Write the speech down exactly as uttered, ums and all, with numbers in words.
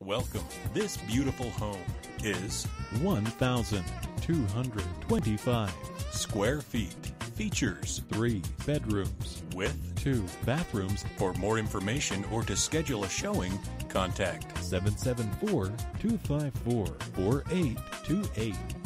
Welcome. This beautiful home is one thousand two hundred twenty-five square feet. Features three bedrooms with two bathrooms. For more information or to schedule a showing, contact seven seven four, two five four, four eight two eight.